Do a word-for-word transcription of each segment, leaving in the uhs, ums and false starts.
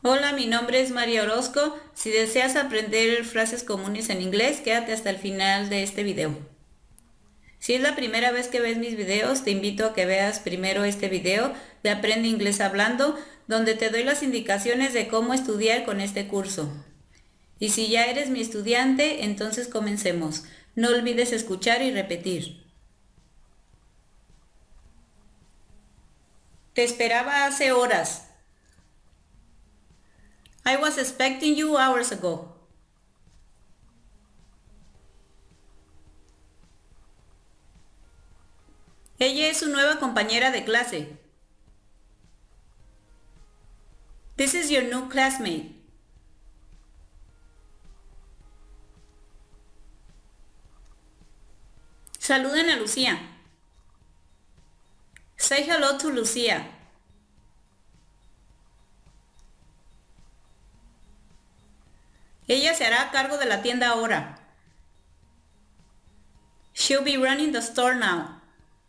Hola, mi nombre es María Orozco. Si deseas aprender frases comunes en inglés, quédate hasta el final de este video. Si es la primera vez que ves mis videos, te invito a que veas primero este video de Aprende Inglés Hablando, donde te doy las indicaciones de cómo estudiar con este curso. Y si ya eres mi estudiante, entonces comencemos. No olvides escuchar y repetir. Te esperaba hace horas. I was expecting you hours ago. Ella es su nueva compañera de clase. This is your new classmate. Saluden a Lucía. Say hello to Lucía. Ella se hará cargo de la tienda ahora. She'll be running the store now.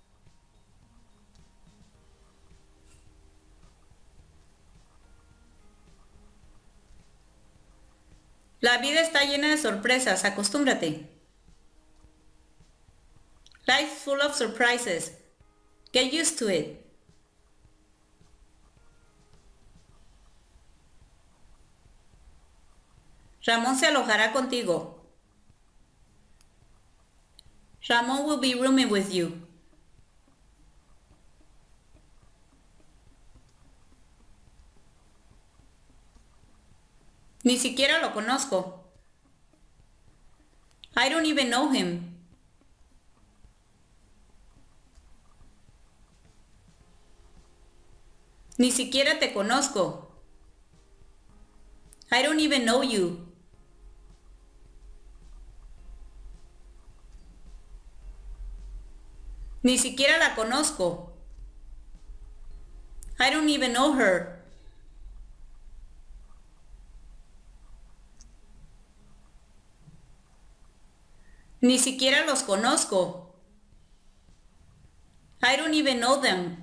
La vida está llena de sorpresas, acostúmbrate. Life's full of surprises. Get used to it. Ramón se alojará contigo. Ramón will be rooming with you. Ni siquiera lo conozco. I don't even know him. Ni siquiera te conozco. I don't even know you. Ni siquiera la conozco. I don't even know her. Ni siquiera los conozco. I don't even know them.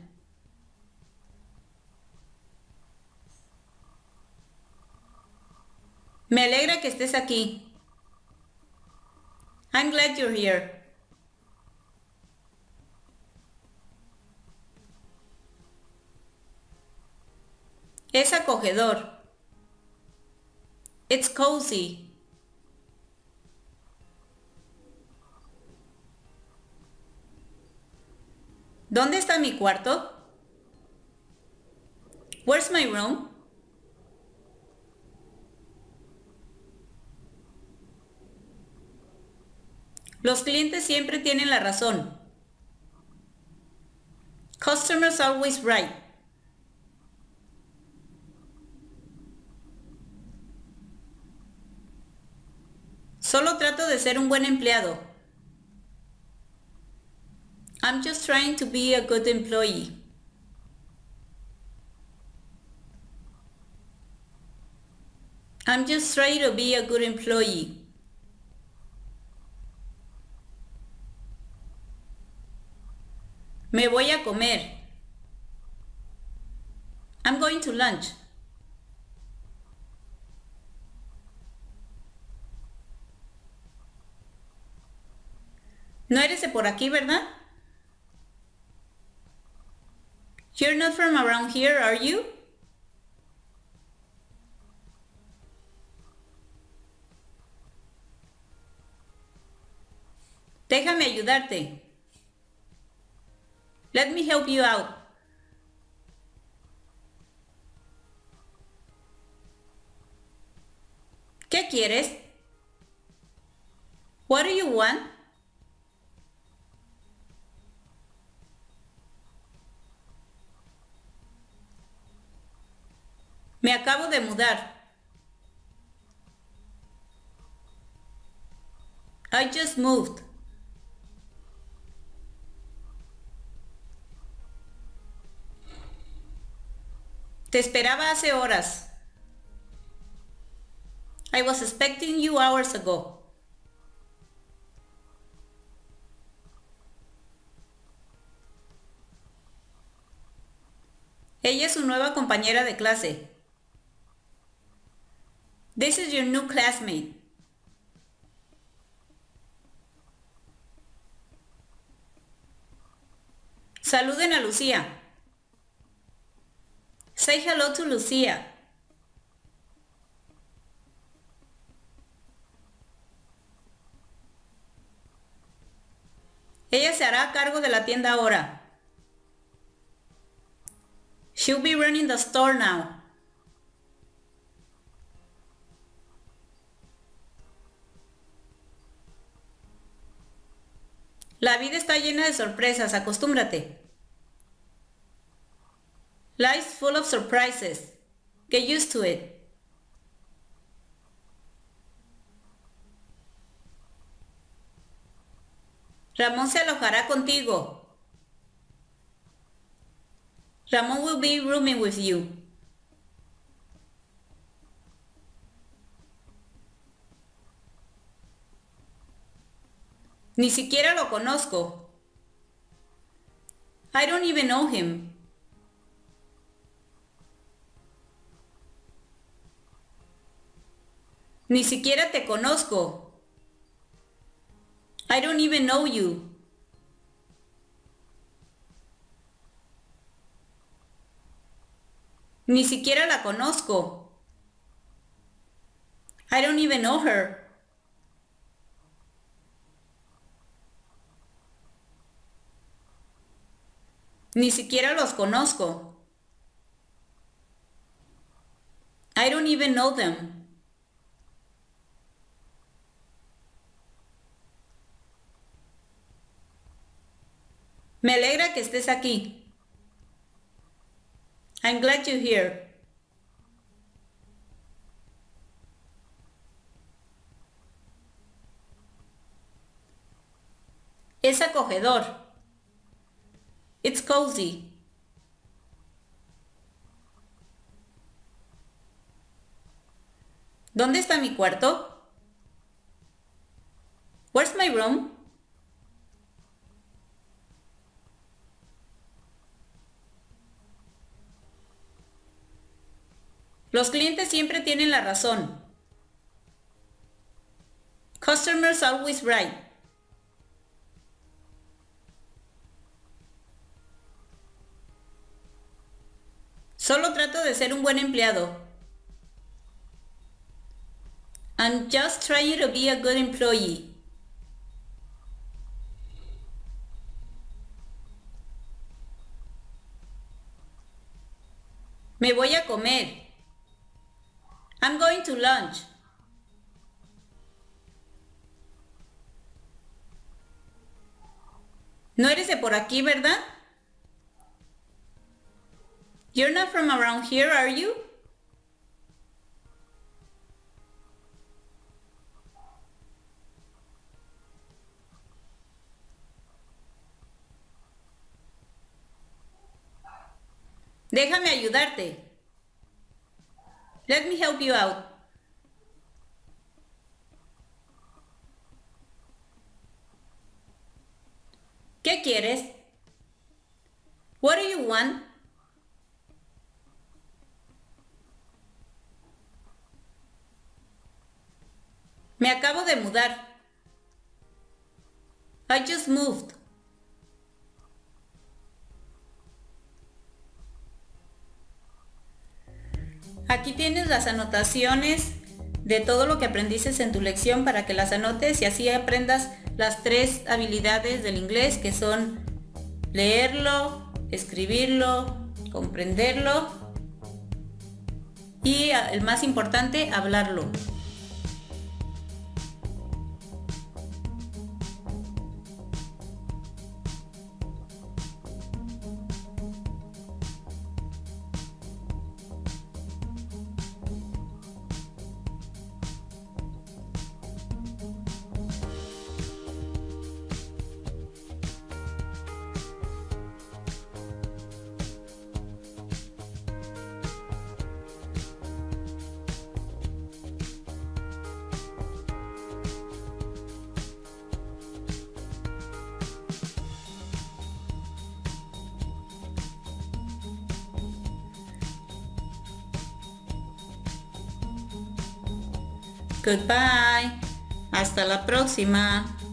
Me alegra que estés aquí. I'm glad you're here. Es acogedor. It's cozy. ¿Dónde está mi cuarto? Where's my room? Los clientes siempre tienen la razón. Customers always right. Solo trato de ser un buen empleado. I'm just trying to be a good employee. I'm just trying to be a good employee. Me voy a comer. I'm going to lunch. No eres de por aquí, ¿verdad? You're not from around here, are you? Déjame ayudarte. Let me help you out. ¿Qué quieres? What do you want? Me acabo de mudar. I just moved. Te esperaba hace horas. I was expecting you hours ago. Ella es su nueva compañera de clase. This is your new classmate. Saluden a Lucía. Say hello to Lucía. Ella se hará cargo de la tienda ahora. She'll be running the store now. La vida está llena de sorpresas, acostúmbrate. Life's full of surprises. Get used to it. Ramón se alojará contigo. Ramón will be rooming with you. Ni siquiera lo conozco. I don't even know him. Ni siquiera te conozco. I don't even know you. Ni siquiera la conozco. I don't even know her. Ni siquiera los conozco. I don't even know them. Me alegra que estés aquí. I'm glad you're here. Es acogedor. It's cozy. ¿Dónde está mi cuarto? Where's my room? Los clientes siempre tienen la razón. Customers always right. Solo trato de ser un buen empleado. I'm just trying to be a good employee. Me voy a comer. I'm going to lunch. No eres de por aquí, ¿verdad? You're not from around here, are you? Déjame ayudarte. Let me help you out. ¿Qué quieres? What do you want? Me acabo de mudar. I just moved. Aquí tienes las anotaciones de todo lo que aprendiste en tu lección para que las anotes y así aprendas las tres habilidades del inglés que son leerlo, escribirlo, comprenderlo y el más importante, hablarlo. Goodbye. Hasta la próxima.